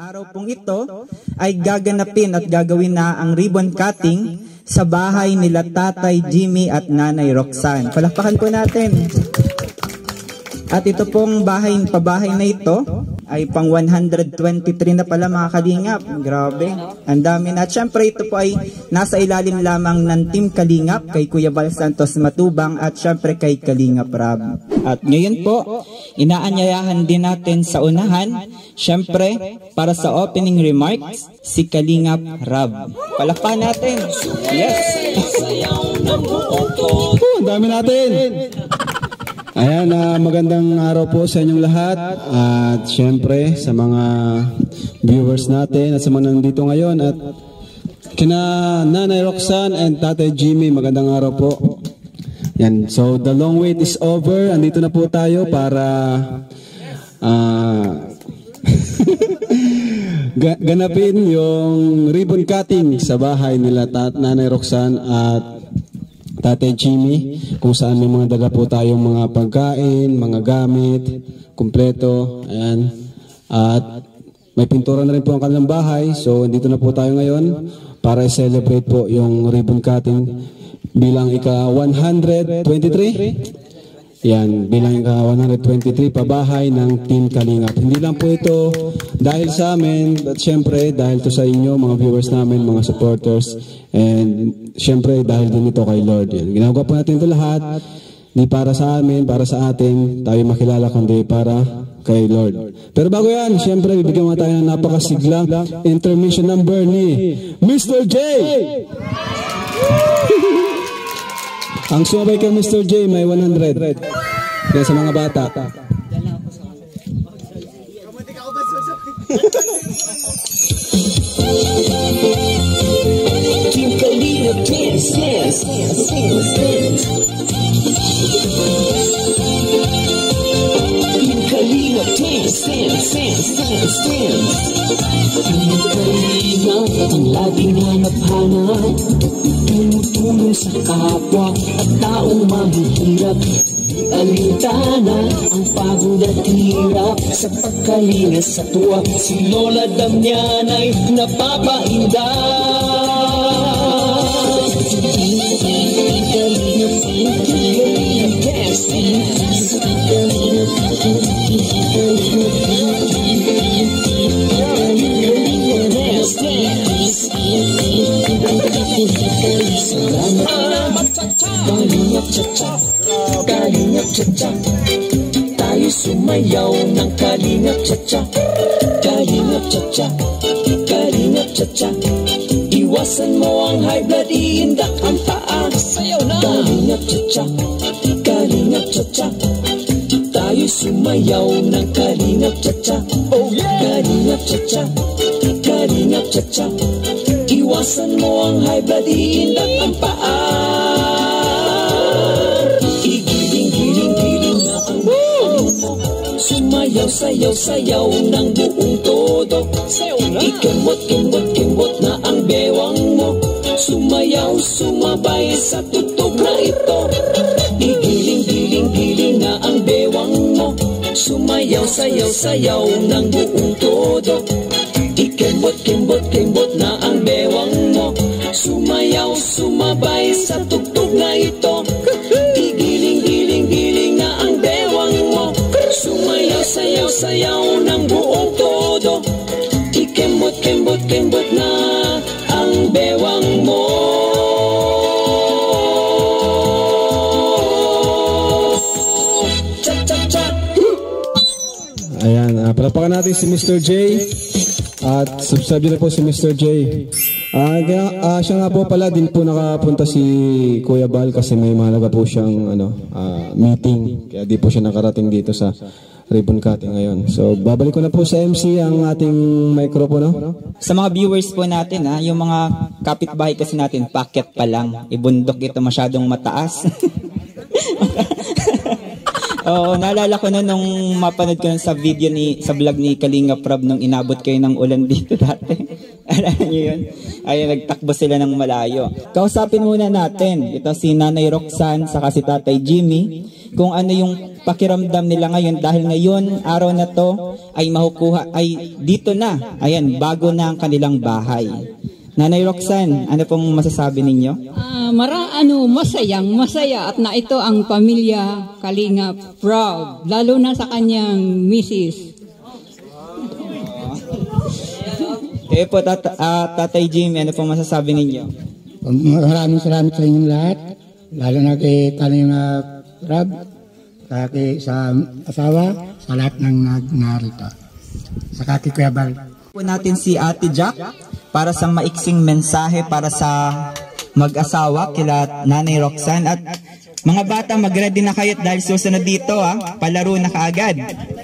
araw pong ito ay gaganapin at gagawin na ang ribbon cutting sa bahay nila Tatay Jimmy at Nanay Roxanne. Palakpakan po natin. At ito pong pabahay na ito ay pang 123 na pala mga kalingap. Grabe, ang dami na. At syempre ito po ay nasa ilalim lamang ng Team Kalingap kay Kuya Val Santos Matubang at syempre kay Kalingap Rab. At ngayon po, inaanyayahan din natin sa unahan, syempre para sa opening remarks, si Kalingap Rab. Palakpakan natin. Yes! Ang dami natin! Ayan, magandang araw po sa inyong lahat at syempre sa mga viewers natin at sa mga nandito ngayon at kina Nanay Roxanne and Tatay Jimmy, magandang araw po. Yan, so the long wait is over. Andito na po tayo para ganapin yung ribbon cutting sa bahay nila Nanay Roxanne at Tatay Jimmy, kung saan may mga dala po tayong mga pagkain, mga gamit, kumpleto, ayan. At may pintura na rin po ang kanilang bahay, so dito na po tayo ngayon para i-celebrate po yung ribbon cutting bilang ika-123. Yan, bilang ika-123 pabahay ng Team Kalingap. Hindi lang po ito dahil sa amin, at syempre dahil to sa inyo, mga viewers namin, mga supporters, and syempre dahil din ito kay Lord. Yan. Ginagawa po natin ito lahat, di para sa amin, para sa atin, tayo makilala kundi para kay Lord. Pero bago yan, syempre bibigyan mo tayo ng napakasiglang intermission number ni Mr. J! Ang sumabay kay Mr. J may 100. Kaya sa mga bata. Team Kalingap dance, dance, dance, dance. Team Kalingap dance, dance, dance, dance, dance. Team Kalingap ang laging hanap-hanap, tumutulong sa kapwa at taong mahihirap. Alintana ang pagod at hirap sa pagkalinga sa tuwa. Si Lola Damian ay napapainda. Kalingap cha-cha, Kalingap cha-cha, tayo sumayaw ng Kalingap cha-cha. Kalingap cha-cha, Kalingap cha-cha, iwasan mo ang high blood, iindak ang paa. Sayaw na! Kalingap cha-cha, Kalingap cha-cha, tayo sumayaw ng Kalingap cha-cha. Oh yeah! Kalingap cha-cha, Kalingap cha-cha, iwasan mo ang high blood, iindak ang paa. Sumayaw, sayaw, sayaw ng buong todo. Ikembot, kembot, kembot na ang bewang mo. Sumayaw, sumabay sa tugtog na ito. Igiling, giling, giling na ang bewang mo. Sumayaw, sayaw, sayaw ng buong todo. Ikembot, kembot, kembot na ang bewang mo. Sumayaw, sumabay sa tugtog na ito. Igiling, giling, giling na ang bewang mo. Sumayaw, sayaw, sayaw ng buong todo. Ikembot, kembot, kembot na ang bewang mo. Cha, cha, cha. Ayan, palapakan natin si Mr. J. At subscribe na po si Mr. J. Siya nga po pala din po nakapunta si Kuya Bal kasi may mahalaga po siyang meeting. Kaya di po siya nakarating dito sa ribbon cutting ngayon. So babalik ko na po sa MC ang ating microphone. Sa mga viewers po natin, yung mga kapitbahay kasi natin, packet pa lang. Ibundok ito masyadong mataas. Oo, naalala ko na nung mapanood ko sa video sa vlog ni Kalingap Rab nung inabot kayo ng ulan dito dati. Naalala niyo yun? Ay, nagtakbo sila ng malayo. Kausapin muna natin. Ito si Nanay Roxanne saka si Tatay Jimmy. Kung ano yung pakiramdam nila ngayon. Dahil ngayon, araw na to, ay makukuha, ay dito na. Ayan, bago na ang kanilang bahay. Nanay Roxanne, ano pong masasabi ninyo? Masaya at na ito ang pamilya Kalingap proud. Lalo na sa kanyang misis. Po, Tatay Jimmy, ano pong masasabi ninyo? Maraming salamat sa inyong lahat. Lalo na kay Kalingap Rob, sa asawa, sa lahat ng narito. Sa kay Kuya Bal. Po natin si Ate Jack para sa maiksing mensahe para sa mag-asawa kila Nanay Roxanne. At mga bata, mag-ready na kayo dahil susunod dito, palaro na kaagad.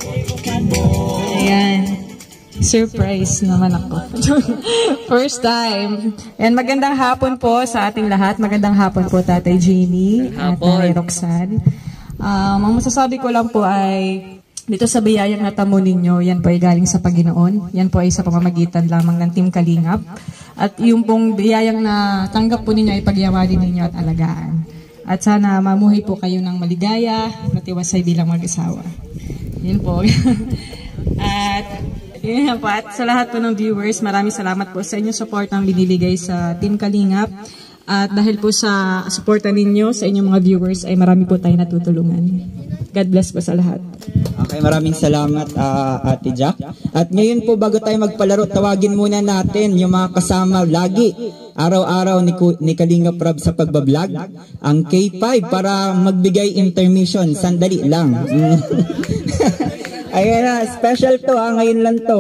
Ayan. Surprise naman ako. First time. And magandang hapon po sa ating lahat. Magandang hapon po, Tatay Jimmy at Nanay Roxanne. Ang masasabi ko lang po ay dito sa biyayang natamo ninyo, yan po ay galing sa Panginoon. Yan po ay sa pamamagitan lamang ng Team Kalingap. At yung pong biyayang na tanggap po ninyo ay pagyamanin ninyo at alagaan. At sana mamuhay po kayo ng maligaya, matiwasay bilang mag-asawa. Yan po. At yun po, at sa lahat po ng viewers, maraming salamat po sa inyong support ang binibigay sa Team Kalingap. At dahil po sa suporta ninyo sa inyong mga viewers ay marami po tayo natutulungan. God bless po sa lahat. Okay, maraming salamat Ate Jack. At ngayon po bago tayo magpalaro, tawagin muna natin yung mga kasama lagi araw-araw ni Kalingap Rob sa pagbablog, ang K5 para magbigay intermission. Sandali lang. Ayan na, special to ngayon lang to.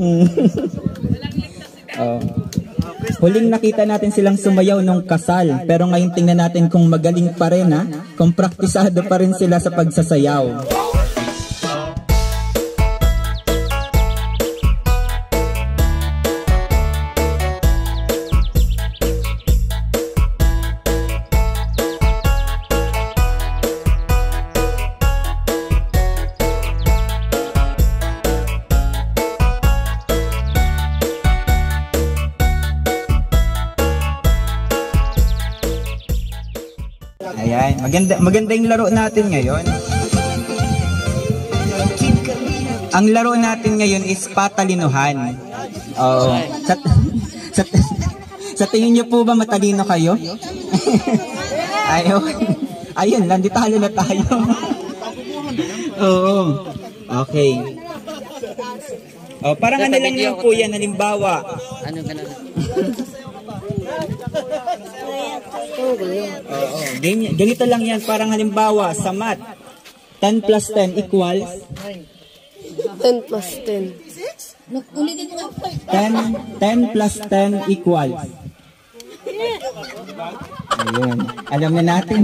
Huling nakita natin silang sumayaw nung kasal, pero ngayon tingnan natin kung magaling pa rin kung praktisado pa rin sila sa pagsasayaw. Ayan, maganda yung laro natin ngayon. Ang laro natin ngayon is patalinuhan. Oh. Sa tingin niyo po ba matalino kayo? Ayun lang, di talo na tayo. Oo. Okay. Parang ano lang yun po yan, halimbawa. Ano ka na? Ganito lang yan, parang halimbawa sa math, 10 plus 10 equals 10 plus 10 10 plus 10 equals ayun, alam na natin.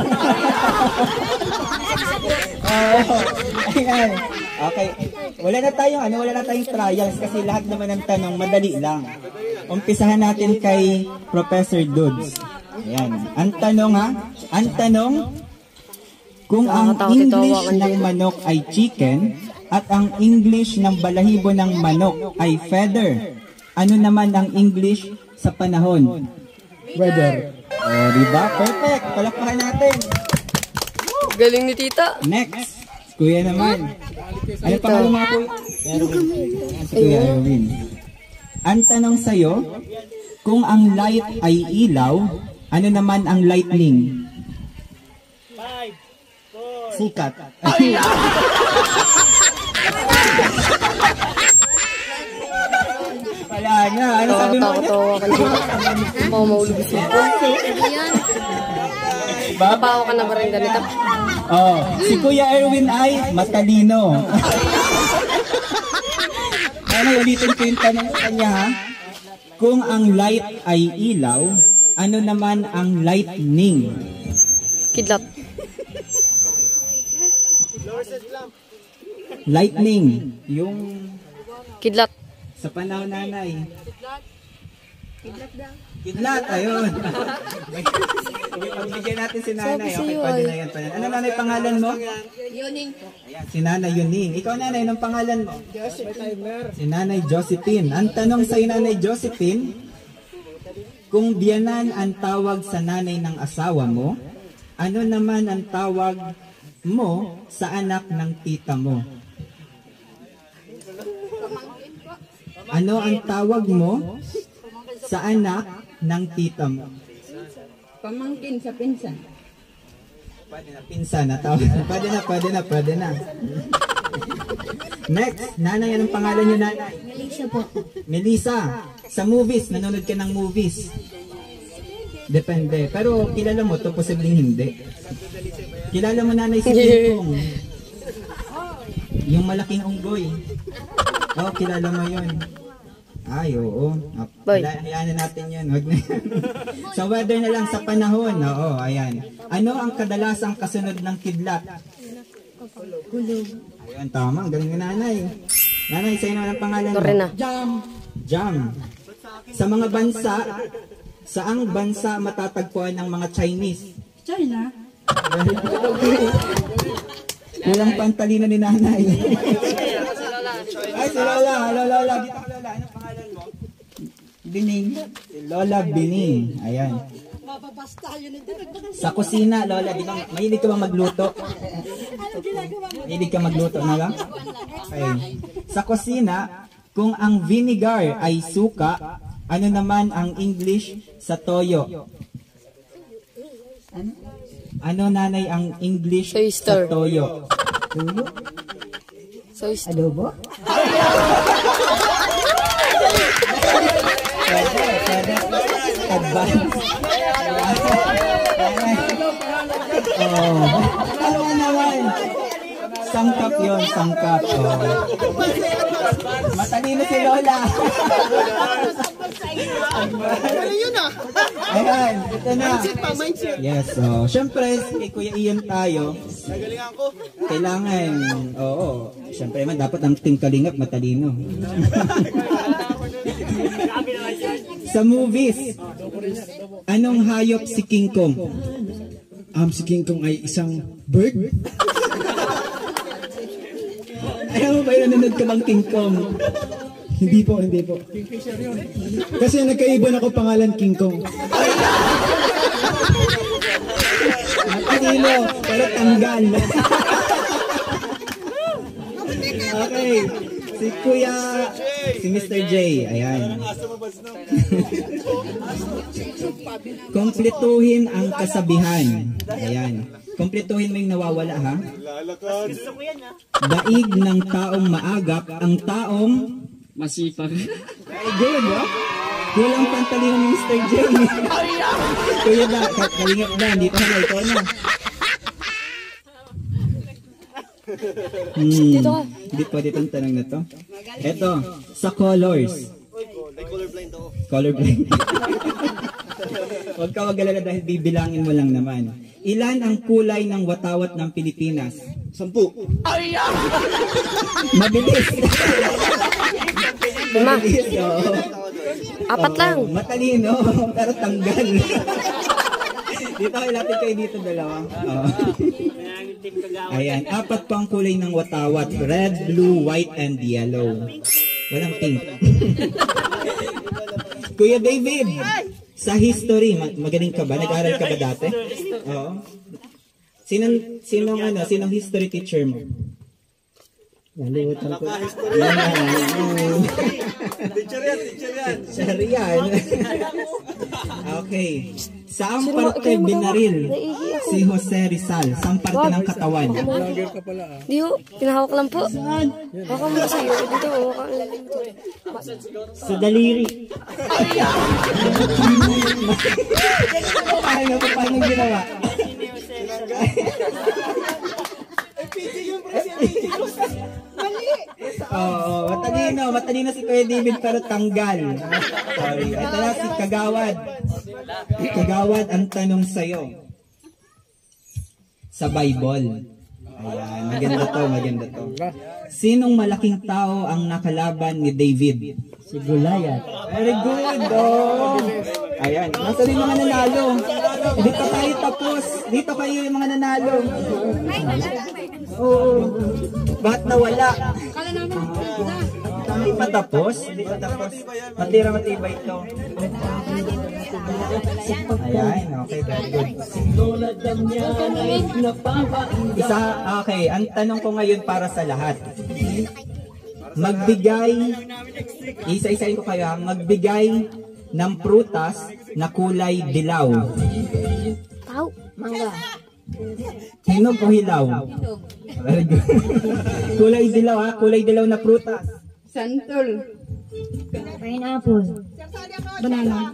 Ayan. Okay, wala na tayong trials kasi lahat naman ng tanong madali lang. Umpisahan natin kay Professor Dudes. Ayan. Ang tanong, kung ang English ng manok ay chicken at ang English ng balahibo ng manok ay feather, ano naman ang English sa panahon? Weather. Diba? Perfect. Palakpakan natin. Galing ni tita. Next. Kuya naman. Ano pangalan mga kuya? Kuya Erwin. Ang tanong sa'yo, kung ang light ay ilaw, ano naman ang lightning? 5, 4, sikat. Wala na. Ano sabi mo niya? Tawa ka na. Maulubis na. Napawa ka na ba rin ganito? Si Kuya Erwin ay matalino. Ulitin ko yung tanong sa kanya kung ang light ay ilaw, ano naman ang lightning? Kidlat. Lightning, yung kidlat. sa panahon nanay. Kidlat daw. Kidlat, ayun. Pagbigyan natin si nanay. Okay, pwede na yan. Ano nanay pangalan mo? Yuning. Ayan, si nanay Yuning. Ikaw nanay, anong pangalan mo? Josephine. Si nanay Josephine. Ang tanong sa nanay Josephine, kung biyanan ang tawag sa nanay ng asawa mo, ano naman ang tawag mo sa anak ng tita mo? Ano ang tawag mo sa anak ng tita mo? Pamangkin sa pinsan. Pwede na, pinsan na tawag. Pwede na. Next, nanay, anong pangalan niyo nanay? Melissa po. Melissa, sa movies, nanonood ka ng movies? Depende. Pero kilala mo to, posibleng hindi. Kilala mo nanay si Kingkong? Yung malaking unggoy. Oh, kilala mo yun. Ay, oo. Hayaan na natin yun. Wag na yan. Sa weather na lang, sa panahon. Oo, ayan. Ano ang kadalasang kasunod ng kidlat? Kulog. Ayan, tama. Ang galing ni nanay. Nanay, sa'yo naman ang pangalan mo? Jam. Sa mga bansa, saang bansa matatagpuan ng mga Chinese? China? Kulang pantalina ni nanay. Ay, si Lola. Hello, Lola. Dito ka, Lola. Anong pangalan mo? Bining. Si Lola Bining. Ayan. Sa kusina, Lola, di ba, mahilig ka ba magluto? Mahilig ka magluto na lang? Okay. Sa kusina, kung ang vinegar ay suka, ano naman ang English sa toyo? Ano nanay ang English sa toyo? Toyo? Adobo? Pwede. Advance. Ano nga naman? Sangkap yun, sangkap. Matalino si Lola. Ayan, ito na. Yes, so, syempre, kay Kuya Ian tayo. Kailangan, oo. Syempre man, dapat ang Team Kalingap matalino. Sa movies, anong hayop si King Kong? Si King Kong ay isang bird? Ayaw mo ba yun, nanonood ka bang King Kong? Hindi po. Kasi nagkaiba ako pangalan King Kong. Matalino, pero tanggal. Okay, si Kuya, si Mr. J, ayan. Kompletuhin ang kasabihan. Ayan. Kompletuhin mo yung nawawala, ha? Daig ng taong maagap, ang taong Masipag. very good, ha? Kulang pantalino ni Mr. J. Kuya da, kalingap da, dito na, ito na. Hindi pwede itong tanong na to. Ito, sa colors. Colorblind. Huwag ka mag-alala dahil bibilangin mo lang naman. Ilan ang kulay ng watawat ng Pilipinas? 10. Mabilis. Mabilis, oo. 4 lang. Matalino, pero tanggal. Dito kayo, lapit kayo dito dalawa. Ayan, 4 po ang kulay ng watawat. Red, blue, white, and yellow. Walang pink. Kuya David, sa history, magaling ka ba? Nag-aral ka ba dati? Oo. Sinong history teacher mo? Nalimutan ko. Teacher yan. Okay. Saang parte binaril si Jose Rizal? Saang parte ng katawan? Di ho, pinahawak lang po. Hawak mo kasi yun. Dito, hawak lang. Sa daliri. Paano ginawa? Matalino si Kuya David pero tanggal. Sorry. Ito na si Kagawad. Kagawad, ang tanong sa'yo. Sa Bible. Ayan, maganda to. Sinong malaking tao ang nakalaban ni David? Si Goliath. Very good. Oh. Ayan, nasa rin mga nanalo. Dito tayo tapos. Dito kayo yung mga nanalo. Oo. Bakit nawala? Hindi pa tapos. Hindi pa tapos. Matira matibay ito. Ayan, okay, very good. Okay, ang tanong ko ngayon para sa lahat. Magbigay, isa-isain ko kayo, magbigay ng prutas na kulay dilaw. Pau, mangga. Hinog o hilaw? Very good. Kulay dilaw ha, kulay dilaw na prutas. Santol. Pineapple. Banana.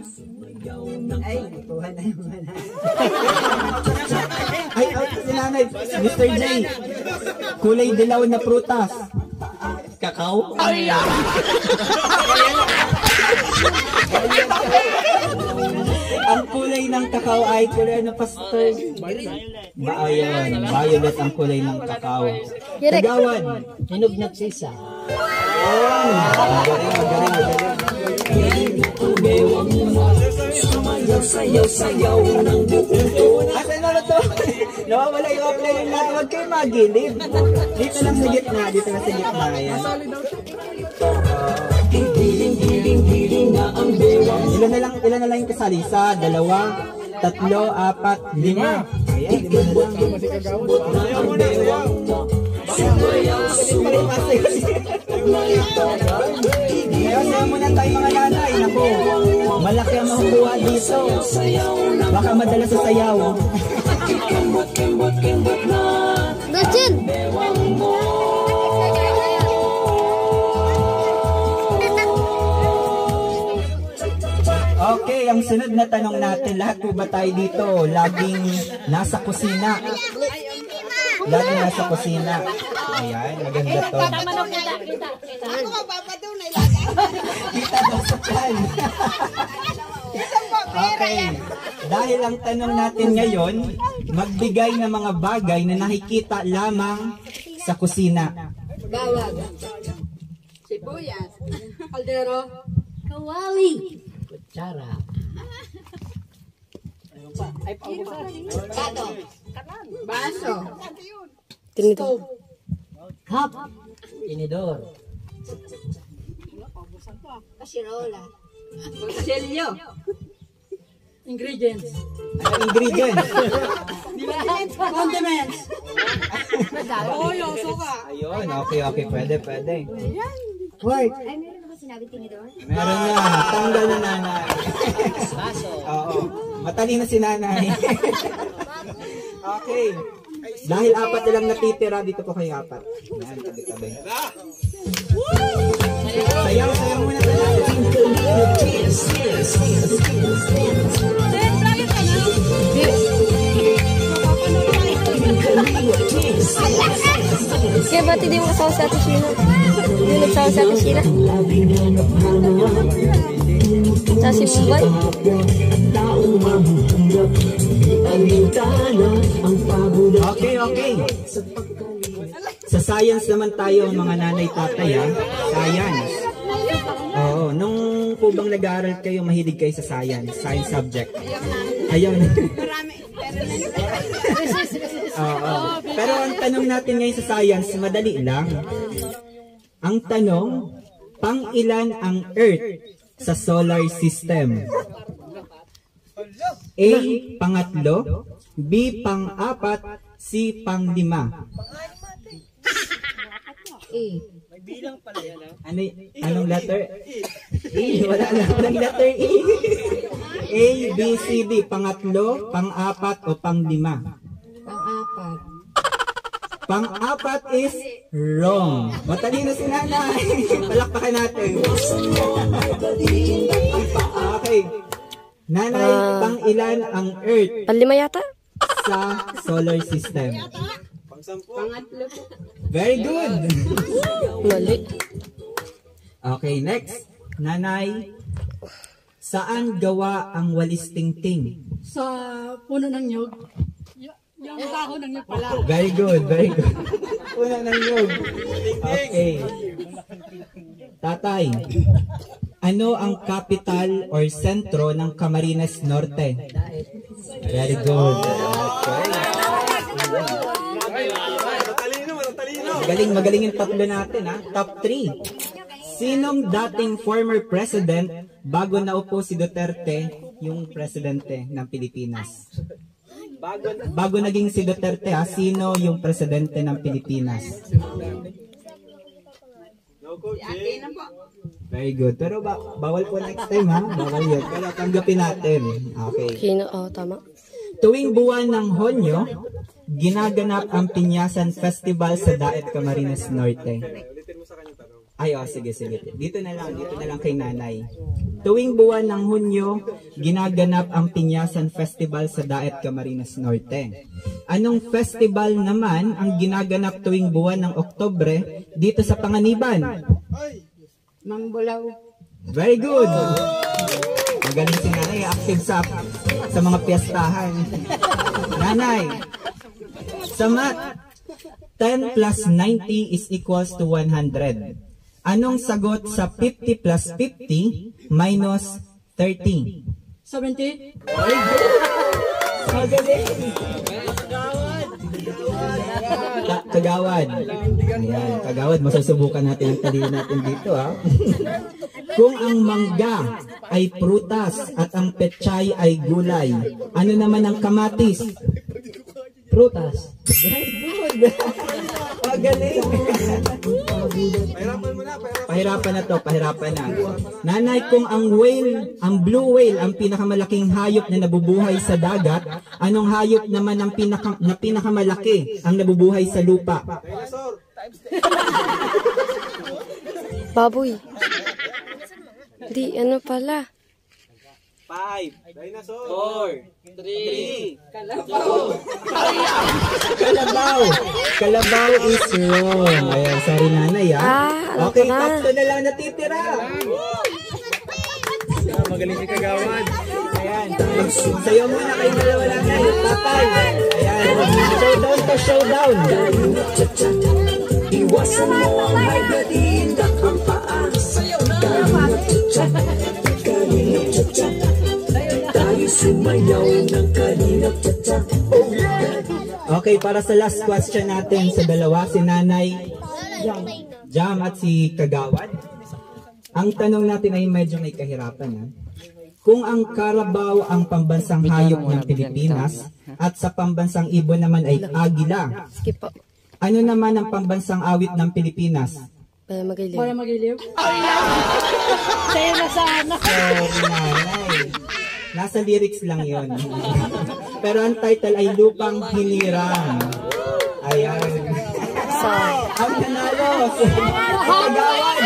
Ay, si nanay, Mr. J. Kulay dilaw na prutas. Kakao? Ang kulay ng kakao ay kulay na pastor. Ayun, violet ang kulay ng kakao. Kagawad. Hinog na sisa. Ayun, magaling. Sayaw-sayaw ng buong tuwa. Asan na to? Nawawala yung offline natin. Huwag kayo magilid. Dito lang sa gitna. Dito lang sa gitna. Ayan. Hiling-hiling na ang bewang. Ilan na lang yung kasali? Isa, dalawa, tatlo, apat, lima. Ayan, lima na lang. Sayaw mo na, sayaw. Sumayaw, Ngayon, sayaw muna tayo mga nanay. Naku, malaki ang makukuha dito. Baka madala sa sayaw. Kembot na Gretchen! bewang mo. Okay, ang sunod na tanong natin, lahat po ba tayo dito laging nasa kusina? Laging nasa kusina. Ayan, maganda to. Ako magpapadunay. Kita daw sa plan. Okay, dahil ang tanong natin ngayon, magbigay ng mga bagay na nakikita lamang sa kusina. Bawag. Sibuyas. Kaldero. Kawali! Kutsara. Bato. Baso. Tinito. Cup. Tinidor. Kasirola. Kutsilyo. Ingredients. Ingredients. Condiments. Oyo, suka. Ayun, okay, pwede. Wait. Ay, meron na ba sinabi tinidor? Meron na, tanggal na nanay. Oo, matalino si nanay. Okay. Dahil apat na lang natitira, dito po kayo apat. Ayan, tabi-tabi. Sayaw muna sa natin. Kaya ba't hindi mo kasama sa Ate Sheila? Hindi mo nagsawa sa Ate Sheila? Sa si Mumbai? Okay. Sa science naman tayo, mga nanay tatay ha. Science. Oo, nung po bang nag-aaral kayo, mahilig kayo sa science subject. Ayun. Oo. Pero ang tanong natin ngayon sa science, madali lang. Ang tanong, pang-ilan ang Earth sa solar system? A, pangatlo, B, pang-apat, C, pang-lima. Anong letter? E, walang letter E. A, B, C, D, pangatlo, pang-apat, o pang-lima? Pang-apat. Pang-apat is wrong. Matalino si nanay. Palakpakan natin. Okay. Nanay, pang-ilan ang Earth Panlima yata? sa solar system? Pangatlo po. Very good. Mali. Okay, next. Nanay, saan gawa ang walis tingting? Sa puno ng nyug. Yung kahon ng nyug pala. Very good. Una ng yun. Okay. Tatay, Ano ang capital or sentro ng Camarines Norte? Very good. Magaling yung tatlo natin, ha? Top 3. Sinong dating former president bago naupo si Duterte, yung presidente ng Pilipinas? Bago naging si Duterte, ha? Sino yung presidente ng Pilipinas? Very good. Pero bawal po next time, ha? Bawal yun. Pero tanggapin natin. Okay. Tama. Tuwing buwan ng Hunyo, ginaganap ang Pinyasan Festival sa Daet Camarines Norte. Ay, sige. Dito na lang kay nanay. Tuwing buwan ng Hunyo, ginaganap ang Pinyasan Festival sa Daet Camarines Norte. Anong festival naman ang ginaganap tuwing buwan ng Oktubre dito sa Panganiban? Mangbulaw. Very good! Magaling si nanay, active sa mga piyestahan. Nanay, sa math, 10 plus 90 is equals to 100. Anong sagot sa 50 plus 50 minus 30? 70. Magaling! Kagawad. Ayan, kagawad, masusubukan natin ang talino natin dito, ha? Kung ang mangga ay prutas at ang pechay ay gulay, ano naman ang kamatis? Prutas. Very good. Magaling. Pahirapan na. Nanay, kung ang blue whale, ang pinakamalaking hayop na nabubuhay sa dagat, anong hayop naman ang pinakamalaki ang nabubuhay sa lupa? Baboy. Di, ano pala? 5, dinosaur, 4, 3, Kalabaw is wrong. Ayan, sorry nanay, ha? Okay, tatlo na lang natitira. Magaling si Kagawad. Ayan, sayo muna kayo dalawa lang na yung tatay. Ayan, showdown. Iwasan mo ang may gadindak ang paa. Sayaw na! Okay, para sa last question natin sa dalawa, si Nanay Jam at si Kagawad. Ang tanong natin ay medyo may kahirapan, ha? Kung ang Carabao ang pambansang hayop ng Pilipinas at sa pambansang ibon naman ay agila, ano naman ang pambansang awit ng Pilipinas? Para magiliw. Sa'yo na sana. Sorry, nanay. Nasa lyrics lang yon. Pero ang title ay Lupang Hinirang. Ayan. Ang nanalo. Kagawad.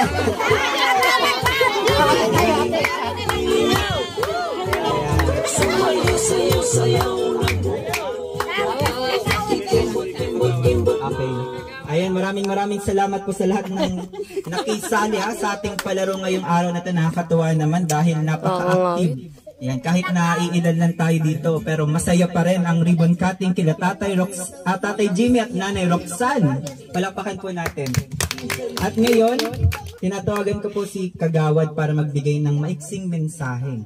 Okay. Ayan, maraming salamat po sa lahat ng nakisali, ha, sa ating palaro ngayong araw na ito. Nakakatuwa naman dahil napaka-active. Ayan, kahit naiilan lang tayo dito, pero masaya pa rin ang ribbon cutting kila Tatay Jimmy at Nanay Roxanne. Palakpakan po natin. At ngayon, tinatawagan ko po si Kagawad para magbigay ng maiksing mensahe.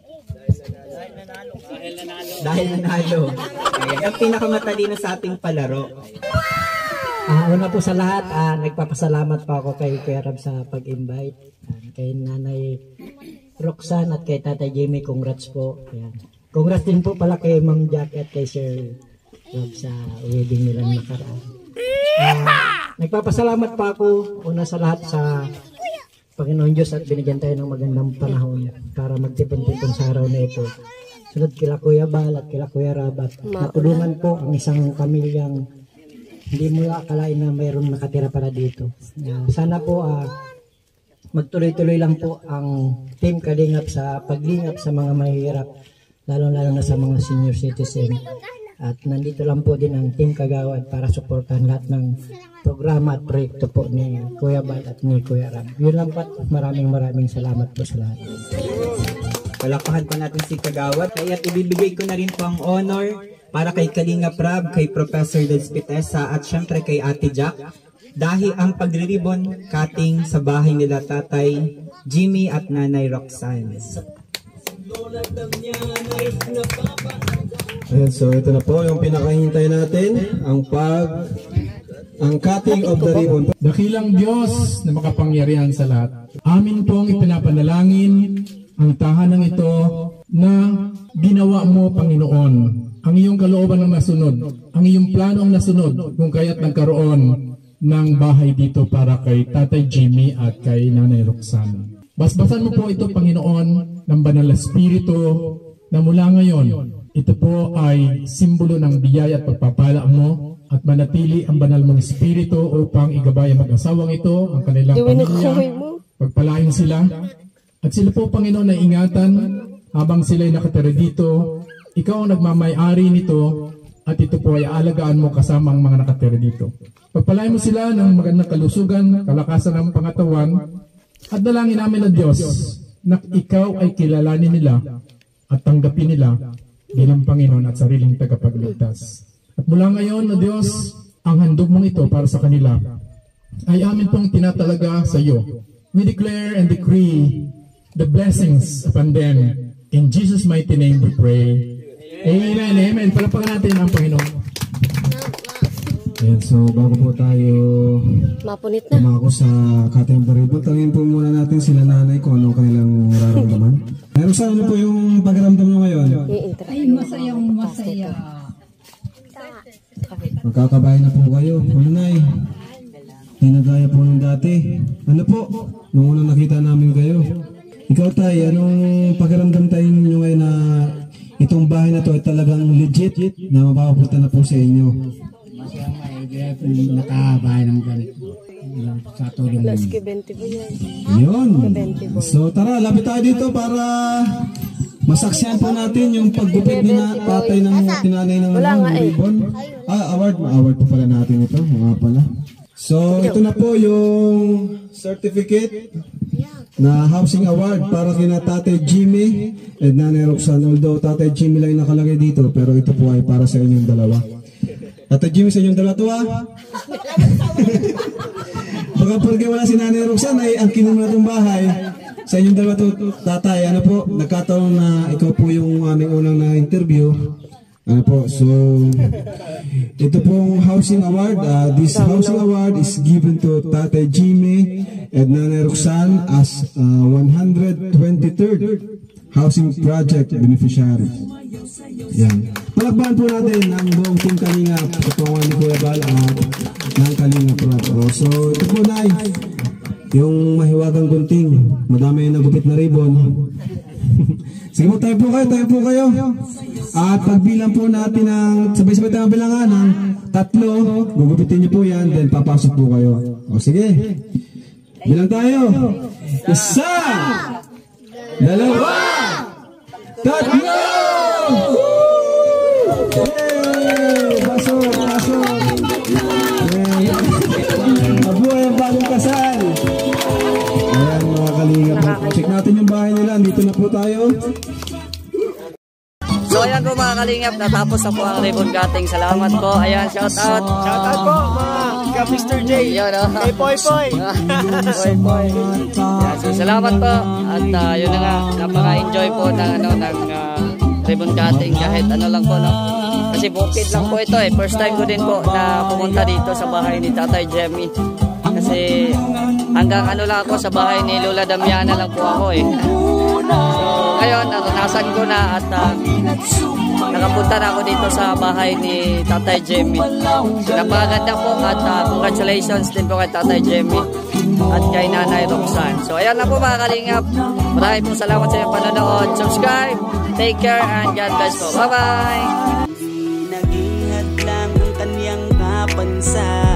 Dahil nanalo. Ayan, ang pinakamatalino sa ating palaro. Una po sa lahat, nagpapasalamat po ako kay Kuya Rab sa pag-invite. Kay Nanay Roxanne at kay Tatay Jimmy, congrats po. Ayan. Congrats din po pala kay Ma'am Jackie at kay Sir Rob sa wedding nilang nakaraan. Nagpapasalamat pa ako una sa lahat sa Panginoon Diyos at binigyan tayo ng magandang panahon para magtipon-tipon sa araw na ito. Sunod kila Kuya Bal at kila Kuya Rab at natulungan po ang isang pamilyang hindi mo akalain na mayroong nakatira para dito. Sana po magtuloy-tuloy lang po ang Team Kalingap sa paglingap sa mga mahihirap, lalo-lalo na sa mga senior citizen. At nandito lang po din ang Team Kagawad para suportahan lahat ng programa at proyekto po ni Kuya Bal at ni Kuya Ram. Yun lang po, maraming salamat po sa lahat. Palakpakan po natin si Kagawad. Kaya ibibigay ko na rin po ang honor para kay Kalingap Rab, kay Professor Del Spitesa at syempre kay Ate Jack dahil ang pagre-ribbon cutting sa bahay nila Tatay Jimmy at Nanay Roxanne. Ayan, so ito na po yung pinakahintay natin, ang cutting of the ribbon. Dakilang Diyos na makapangyarihan sa lahat, amin pong ipinapanalangin ang tahanang ito na ginawa mo, Panginoon. Ang iyong kalooban ang nasunod, ang iyong plano ang nasunod, kung kaya't nagkaroon ng bahay dito para kay Tatay Jimmy at kay Nanay Roxanne. Basbasan mo po ito, Panginoon, ng Banal na Espiritu na mula ngayon, ito po ay simbolo ng biyaya at pagpapala mo at manatili ang banal mong Espiritu upang igabay ang mag-asawang ito, ang kanilang pamilya, pagpalain sila. At sila po, Panginoon, na ingatan habang sila'y nakatira dito. Ikaw ang nagmamay-ari nito at ito po ay alagaan mo kasama ang mga nakatira dito. Pagpalain mo sila ng magandang kalusugan, kalakasan ng pangatawan, at dalangin namin na Diyos na ikaw ay kilalanin nila at tanggapin nila bilang Panginoon at sariling tagapagligtas. At mula ngayon na Diyos, ang handog mong ito para sa kanila ay amin pong tinatalaga sa iyo. We declare and decree the blessings upon them. In Jesus' mighty name we pray. Amen, amen. Palapakan natin ang Panginoon. Ayan, so bago po tayo tumako sa cutting of the ribbon, tangin po muna natin sila nanay kung ano kanilang nararamdaman. Pero sa ano po yung pagramdam nyo ngayon? Ay, masayang masaya. Magkakabahay na po kayo. Ano nay? Hindi na gaya po nung dati. Ano po? Nung unang nakita namin kayo. Ikaw tay, anong pakiramdam tayo nyo ngayon na itong bahay na to ay talagang legit na mapapapunta na po sa inyo? Masayang maigaya kung nakabahay ng ganito. Sa tulong mo. Plus 20 po yan. Yun. So tara, lapit tayo dito para masaksihan po natin yung paggupit ni na tatay ng tinanay ng ribbon. Award po pala natin ito. Mga pala. So ito na po yung certificate na housing award para kina Tatay Jimmy at Nanay Roxanne. Although Tatay Jimmy lang yung nakalagay dito, pero ito po ay para sa inyong dalawa. Tatay Jimmy, sa inyong dalawa to Baka porque wala si Nanay Roxanne ay ang kinuha itong bahay. Sa inyong dalawa to, tatay, ano po, nagkataon na ikaw po yung aming unang na-interview. Ano po, so ito pong housing award. This housing award is given to Tatay Jimmy and Nanay Roxanne as 123rd housing project beneficiary. Yan. Palakbahan po natin ang buong Team Kalingap, katungan ni Kuya Bal at ng Kalingap Prado. So ito po na yung mahiwagang gunting, madami yung nagupit na ribbon. Sige po, tayo po kayo. At pagbilang po natin ng sabay-sabay tayong bilangan ng 3, gugupitin niyo po yan, then papasok po kayo. O sige, bilang tayo. 1, 2, 3! Pasok! Mabuhay ang bagong kasal! Ayan mga Kalingap. Check natin yung bahay nila. Dito na po tayo. So ayan po mga Kalingap, natapos na po ang ribbon cutting. Salamat po. Ayan, shout out. Shout out po mga Mr. J. Kay Poy Poy. Poy. So salamat po. At yun na nga, napaka-enjoy po ng ribbon cutting kahit ano lang po, no? Kasi bukid lang po ito eh. First time ko din po na pumunta dito sa bahay ni Tatay Jimmy. Kasi hanggang ano lang ako sa bahay ni Lola Damiana lang po ako eh. So ngayon, naranasan ko na at nakapunta na ako dito sa bahay ni Tatay Jimmy. So napakaganda po at congratulations din po kay Tatay Jimmy at kay Nanay Roxanne. So ayan na po mga Kalingap. Maraming po salamat sa inyong panonood. Subscribe, take care, and God bless po. Bye-bye! Naging hadlang ang kanyang kapansa.